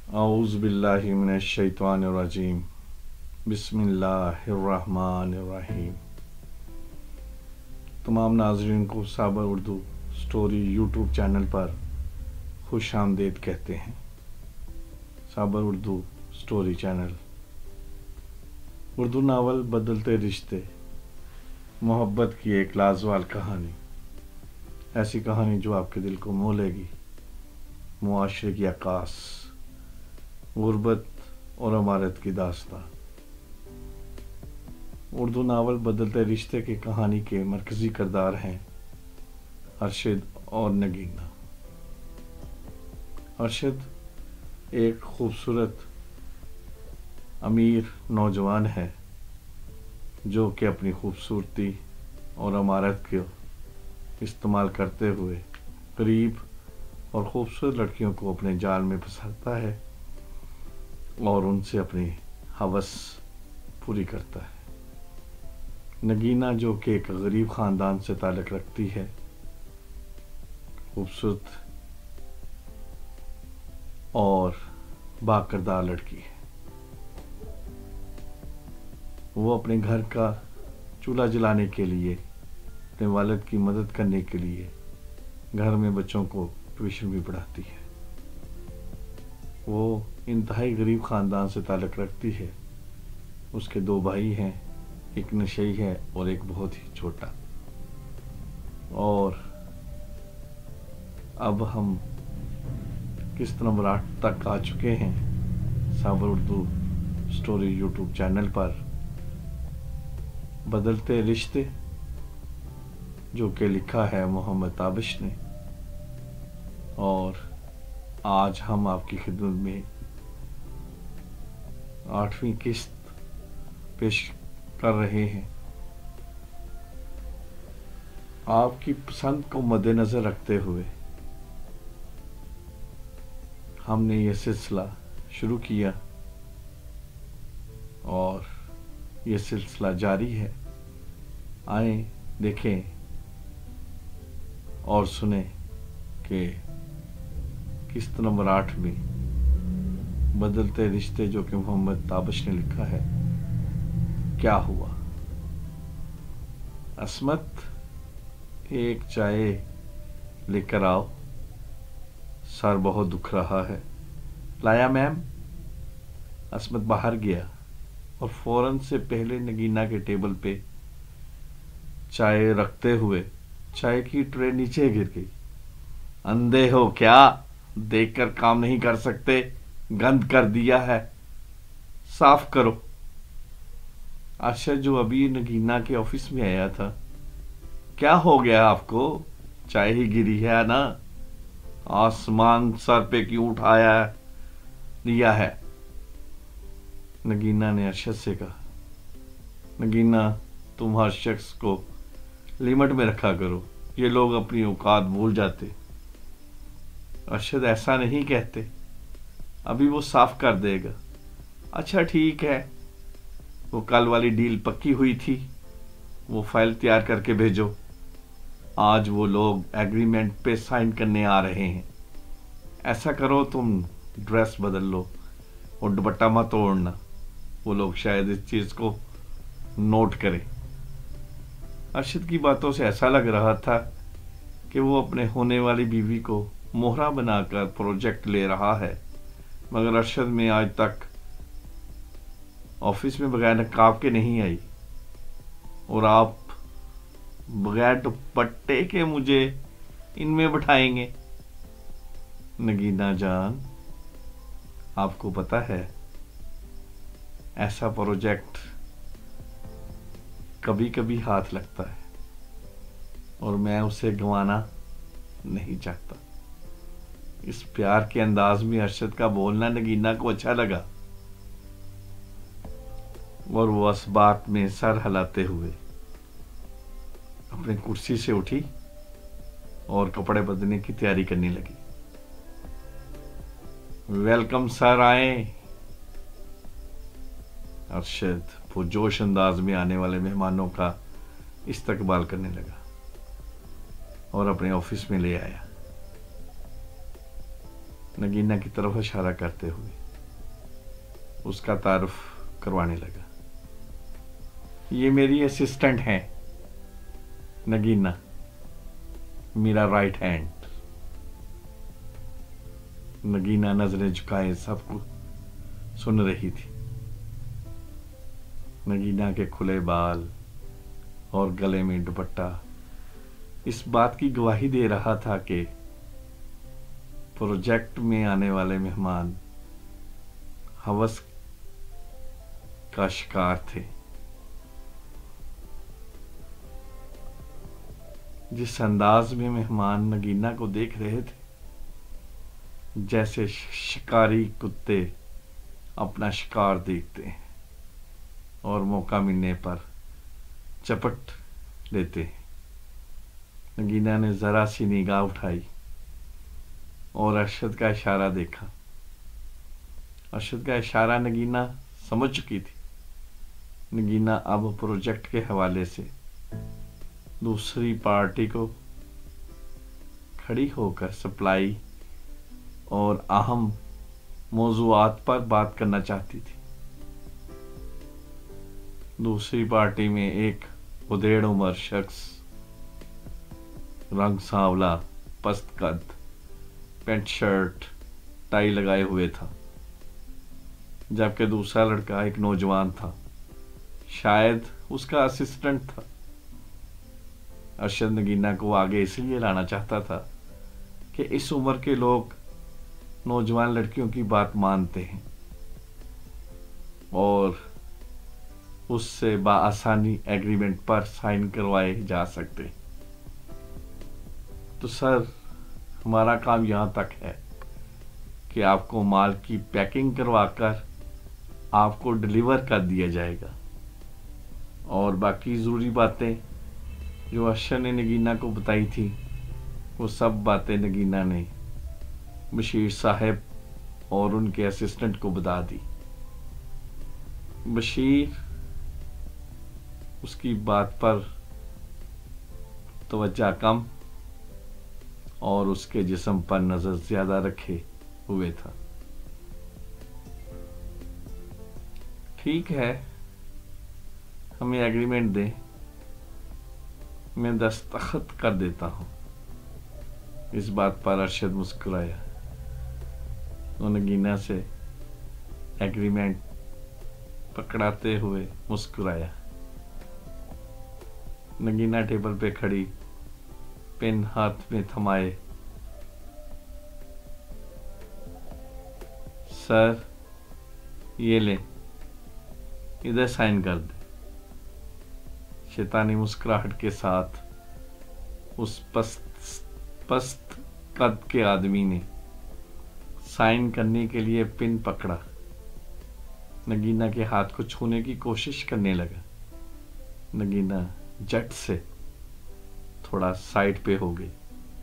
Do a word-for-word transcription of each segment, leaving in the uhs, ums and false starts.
औज़ु बिल्लाहि मिनश शैतानिर रजीम। बिस्मिल्लाहिर रहमानिर रहीम। तमाम नाज़रीन को साबर उर्दू स्टोरी यूट्यूब चैनल पर खुश आमदीद कहते हैं। Sabar Urdu story channel Urdu novel बदलते रिश्ते, मोहब्बत की एक लाजवाब कहानी, ऐसी कहानी जो आपके दिल को मोह लेगी। मुआशरे की अक्कास, गुर्बत और अमारत की दास्तां। उर्दू नावल बदलते रिश्ते की कहानी के मरकजी किरदार हैं अरशद और नगीना। अरशद एक खूबसूरत अमीर नौजवान है जो कि अपनी खूबसूरती और अमारत को इस्तेमाल करते हुए गरीब और खूबसूरत लड़कियों को अपने जाल में फंसाता है और उनसे अपनी हवस पूरी करता है। नगीना जो कि एक गरीब ख़ानदान से ताल्लुक़ रखती है, खूबसूरत और बाकिरदार लड़की है। वो अपने घर का चूल्हा जलाने के लिए, अपने वालिद की मदद करने के लिए घर में बच्चों को ट्यूशन भी पढ़ाती है। वो इंतहाई गरीब ख़ानदान से ताल्लुक़ रखती है। उसके दो भाई हैं, एक नशई है और एक बहुत ही छोटा। और अब हम किस्त नंबर आठ तक आ चुके हैं Sabar Urdu story YouTube channel पर। बदलते रिश्ते, जो कि लिखा है मोहम्मद ताबिश ने, और आज हम आपकी खिदमत में आठवीं किस्त पेश कर रहे हैं। आपकी पसंद को मद्देनज़र रखते हुए हमने ये सिलसिला शुरू किया और ये सिलसिला जारी है। आए देखें और सुने कि किस्त नंबर आठ में बदलते रिश्ते, जो कि मोहम्मद ताबिश ने लिखा है, क्या हुआ। असमत, एक चाय लेकर आओ, सर बहुत दुख रहा है। लाया मैम। असमत बाहर गया और फौरन से पहले नगीना के टेबल पे चाय रखते हुए चाय की ट्रे नीचे गिर गई। अंधे हो क्या? देखकर काम नहीं कर सकते? गंद कर दिया है, साफ करो। अरशद, जो अभी नगीना के ऑफिस में आया था, क्या हो गया आपको? चाय ही गिरी है ना? आसमान सर पे क्यों उठाया लिया है? नगीना ने अरशद से कहा। नगीना, तुम हर शख्स को लिमिट में रखा करो, ये लोग अपनी औकात भूल जाते। अरशद, ऐसा नहीं कहते, अभी वो साफ कर देगा। अच्छा ठीक है, वो कल वाली डील पक्की हुई थी, वो फाइल तैयार करके भेजो। आज वो लोग एग्रीमेंट पे साइन करने आ रहे हैं। ऐसा करो, तुम ड्रेस बदल लो और दुपट्टा मत ओढ़ना, वो लोग शायद इस चीज़ को नोट करें। अरशद की बातों से ऐसा लग रहा था कि वो अपने होने वाली बीवी को मोहरा बनाकर प्रोजेक्ट ले रहा है, मगर अरशद में आज तक ऑफिस में बगैर नकाब के नहीं आई, और आप बगैर दुपट्टे के मुझे इनमें बैठाएंगे। नगीना जान, आपको पता है ऐसा प्रोजेक्ट कभी कभी हाथ लगता है और मैं उसे गंवाना नहीं चाहता। इस प्यार के अंदाज में अरशद का बोलना नगीना को अच्छा लगा और वो इस बात में सर हिलाते हुए अपनी कुर्सी से उठी और कपड़े बदलने की तैयारी करने लगी। वेलकम सर, आए। अरशद पुरजोश अंदाज में आने वाले मेहमानों का इस्तकबाल करने लगा और अपने ऑफिस में ले आया। نگینہ کی طرف اشارہ کرتے ہوئے اس کا تعارف کروانے لگا. یہ میری اسسٹنٹ ہیں نگینہ، میرا رائٹ ہینڈ. نگینہ نظریں جھکائے سب کو سن رہی تھی. نگینہ کے کھلے بال اور گلے میں دوپٹہ اس بات کی گواہی دے رہا تھا کہ پروجیکٹ میں آنے والے مہمان ہوس کا شکار تھے. جس انداز میں مہمان نگینہ کو دیکھ رہے تھے جیسے شکاری کتے اپنا شکار دیکھتے ہیں اور موقع ملنے پر چپٹ لیتے ہیں. نگینہ نے ذرا سی نگاہ اٹھائی اور ارشد کا اشارہ دیکھا. ارشد کا اشارہ نگینہ سمجھ چکی تھی. نگینہ اب پروجیکٹ کے حوالے سے دوسری پارٹی کو کھڑی ہو کر سپلائی اور اہم موضوعات پر بات کرنا چاہتی تھی. دوسری پارٹی میں ایک ادھیڑ عمر شخص رنگ سانولا، پست قد، پینٹ شرٹ ٹائی لگائے ہوئے تھا، جبکہ دوسرا لڑکا ایک نوجوان تھا، شاید اس کا اسسٹنٹ تھا. ارشد نگینہ کو آگے اس لیے لانا چاہتا تھا کہ اس عمر کے لوگ نوجوان لڑکیوں کی بات مانتے ہیں اور اس سے بآسانی ایگریمنٹ پر سائن کروائے جا سکتے. تو سر، ہمارا کام یہاں تک ہے کہ آپ کو مال کی پیکنگ کروا کر آپ کو ڈلیور کر دیا جائے گا، اور باقی ضروری باتیں جو ارشد نے نگینہ کو بتائی تھی وہ سب باتیں نگینہ نے بشیر صاحب اور ان کے اسسٹنٹ کو بتا دی. بشیر اس کی بات پر توجہ کم اور اس کے جسم پر نظر زیادہ رکھے ہوئے تھا. ٹھیک ہے، ہمیں ایگریمنٹ دیں، میں دستخط کر دیتا ہوں. اس بات پر ارشد مسکرایا اور نگینہ سے ایگریمنٹ پکڑاتے ہوئے مسکرایا. نگینہ ٹیبل پہ کھڑی پین ہاتھ میں تھمائے، سر یہ لیں، ادھر سائن کر دیں. شیطانی مسکراہٹ کے ساتھ اس پست پست قد کے آدمی نے سائن کرنے کے لیے پن پکڑا. نگینہ کے ہاتھ کو چھونے کی کوشش کرنے لگا. نگینہ جٹ سے تھوڑا سائڈ پہ ہو گئی.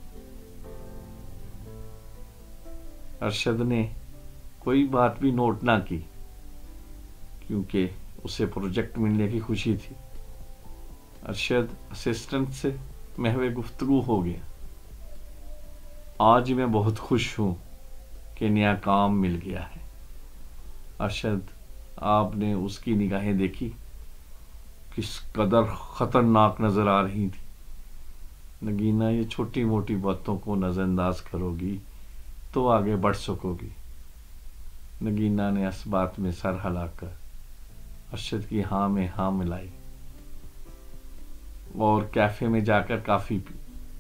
ارشد نے کوئی بات بھی نوٹ نہ کی کیونکہ اسے پروجیکٹ ملنے کی خوشی تھی. ارشد اسسٹنٹ سے محو گفتگو ہو گیا. آج میں بہت خوش ہوں کہ نیا کام مل گیا ہے. ارشد، آپ نے اس کی نگاہیں دیکھی، کس قدر خطرناک نظر آ رہی تھی. نگینہ، یہ چھوٹی موٹی باتوں کو نظر انداز کرو گی تو آگے بڑھ سکو گی. نگینہ نے اس بات میں سر ہلا کر ارشد کی ہاں میں ہاں ملائی اور کیفے میں جا کر کافی پی.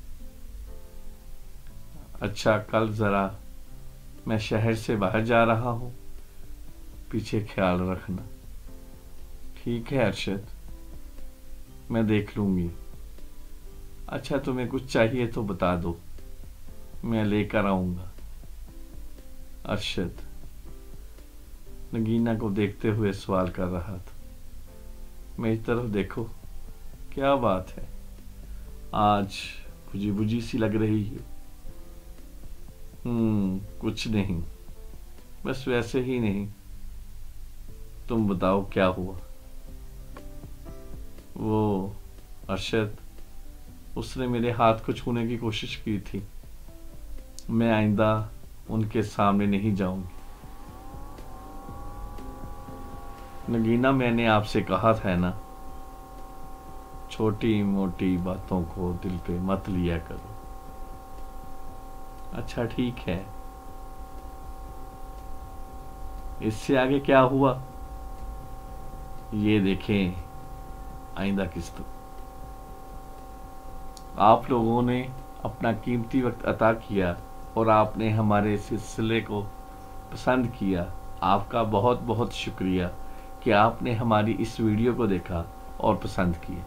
اچھا، کل ذرا میں شہر سے باہر جا رہا ہوں، پیچھے خیال رکھنا. ٹھیک ہے ارشد، میں دیکھ لوں گی. اچھا، تمہیں کچھ چاہیے تو بتا دو، میں لے کر آؤں گا. ارشد نگینہ کو دیکھتے ہوئے سوال کر رہا تھا. میری طرف دیکھو، کیا بات ہے، آج بجھی بجھی سی لگ رہی ہے. ہم کچھ نہیں، بس ویسے ہی نہیں. تم بتاؤ کیا ہوا؟ وہ ارشد، اس نے میرے ہاتھ کو چھونے کی کوشش کی تھی. میں آئندہ उनके सामने नहीं जाऊंगी। नगीना, मैंने आपसे कहा था ना, छोटी मोटी बातों को दिल पे मत लिया करो। अच्छा ठीक है, इससे आगे क्या हुआ ये देखें आइंदा किस्त। आप लोगों ने अपना कीमती वक्त अता किया और आपने हमारे सिलसिले को पसंद किया। आपका बहुत बहुत शुक्रिया कि आपने हमारी इस वीडियो को देखा और पसंद किया।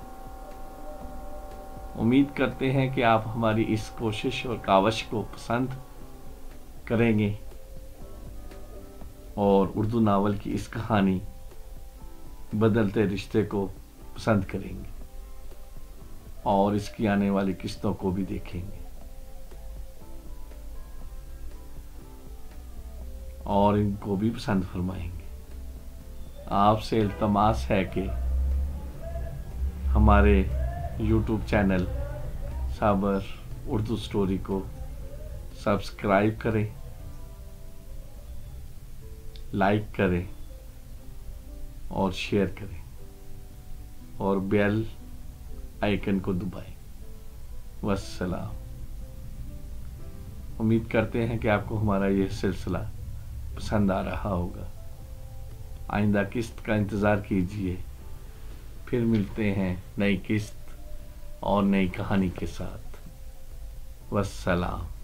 उम्मीद करते हैं कि आप हमारी इस कोशिश और कावश को पसंद करेंगे और उर्दू नावल की इस कहानी बदलते रिश्ते को पसंद करेंगे और इसकी आने वाली किस्तों को भी देखेंगे और इनको भी पसंद फरमाएंगे। आपसे इल्तमास है कि हमारे YouTube channel Sabar Urdu story को सब्सक्राइब करें, लाइक करें और शेयर करें और बेल आइकन को दबाएं। वस्सलाम। उम्मीद करते हैं कि आपको हमारा ये सिलसिला पसंद आ रहा होगा। आइंदा किस्त का इंतज़ार कीजिए, फिर मिलते हैं नई किस्त और नई कहानी के साथ। वस्सलाम।